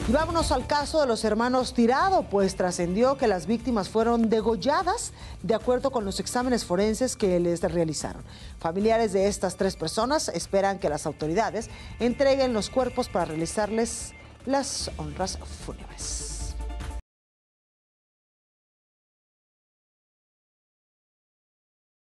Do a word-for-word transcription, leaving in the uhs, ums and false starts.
Y vámonos al caso de los hermanos Tirado, pues trascendió que las víctimas fueron degolladas de acuerdo con los exámenes forenses que les realizaron. Familiares de estas tres personas esperan que las autoridades entreguen los cuerpos para realizarles las honras fúnebres.